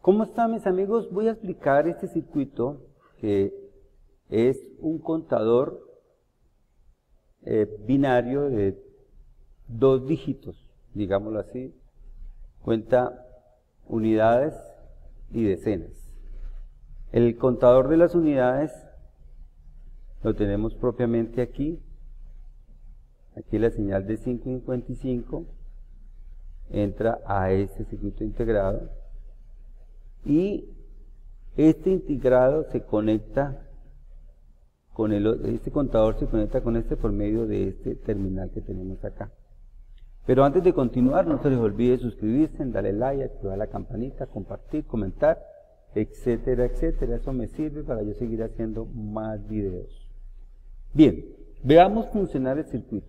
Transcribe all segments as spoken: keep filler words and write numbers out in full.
¿Cómo están mis amigos? Voy a explicar este circuito que es un contador eh, binario de dos dígitos, digámoslo así. Cuenta unidades y decenas. El contador de las unidades lo tenemos propiamente aquí. Aquí la señal de cinco cincuenta y cinco entra a este circuito integrado y este integrado se conecta con el, este contador se conecta con este por medio de este terminal que tenemos acá. Pero antes de continuar, no se les olvide suscribirse, darle like, activar la campanita, compartir, comentar, etcétera, etcétera. Eso me sirve para yo seguir haciendo más videos. Bien, veamos funcionar el circuito.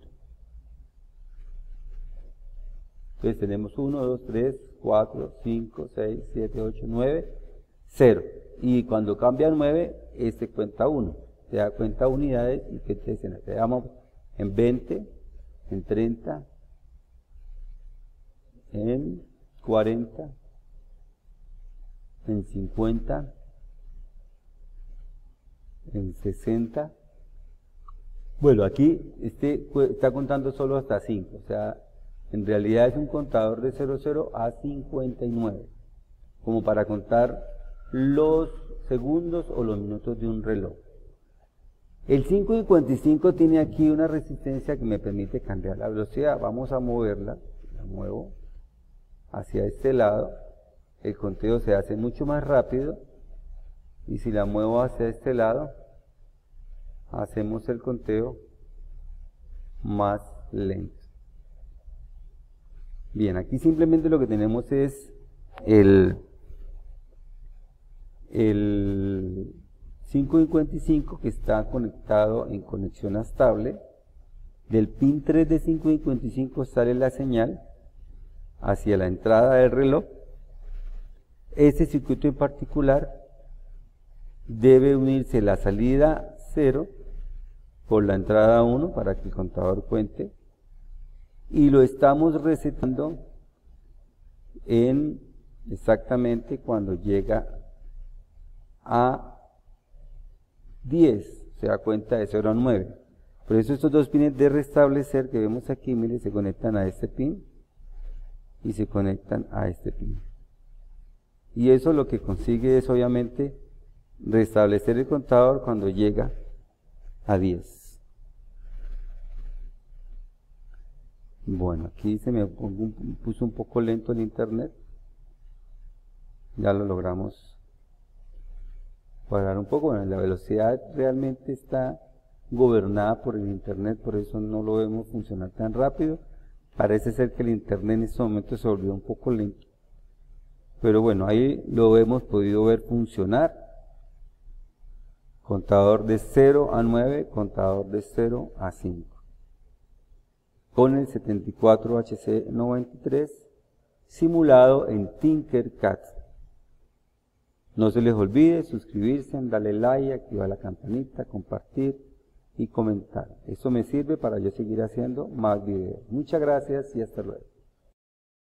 Entonces tenemos uno, dos, tres, cuatro, cinco, seis, siete, ocho, nueve, cero. Y cuando cambia a nueve, este cuenta uno. Se da cuenta unidades y que decenas. Se damos en veinte, en treinta, en cuarenta, en cincuenta, en sesenta. Bueno, aquí este está contando solo hasta cinco, o sea, en realidad es un contador de cero cero a cincuenta y nueve, como para contar los segundos o los minutos de un reloj. El cinco cincuenta y cinco tiene aquí una resistencia que me permite cambiar la velocidad. Vamos a moverla, la muevo hacia este lado, el conteo se hace mucho más rápido, y si la muevo hacia este lado, hacemos el conteo más lento. Bien, aquí simplemente lo que tenemos es el, el cinco cincuenta y cinco que está conectado en conexión estable. Del pin tres de cinco cincuenta y cinco sale la señal hacia la entrada del reloj. Este circuito en particular debe unirse la salida cero por la entrada uno para que el contador cuente, y lo estamos resetando en exactamente cuando llega a diez, se da cuenta de cero a nueve. Por eso estos dos pines de restablecer que vemos aquí, mire, se conectan a este pin y se conectan a este pin. Y eso lo que consigue es obviamente restablecer el contador cuando llega a diez. Bueno, aquí se me puso un poco lento el internet. Ya lo logramos cuadrar un poco. Bueno, la velocidad realmente está gobernada por el internet, por eso no lo vemos funcionar tan rápido. Parece ser que el internet en este momento se volvió un poco lento. Pero bueno, ahí lo hemos podido ver funcionar. Contador de cero a nueve, contador de cero a cinco. Con el setenta y cuatro H C noventa y tres simulado en Tinkercad. No se les olvide suscribirse, darle like, activar la campanita, compartir y comentar. Eso me sirve para yo seguir haciendo más videos. Muchas gracias y hasta luego.